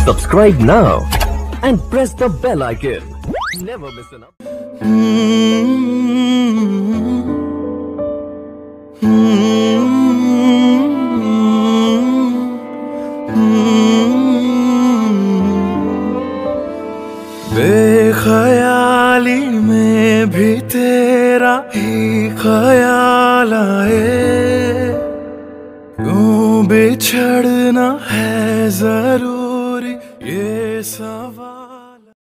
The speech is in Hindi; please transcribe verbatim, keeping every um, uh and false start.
Subscribe now and press the bell icon. Never miss an बेख्याली में भी तेरा ही ख्याल आए, क्यों बिछड़ना है जरूरी ये सवाल।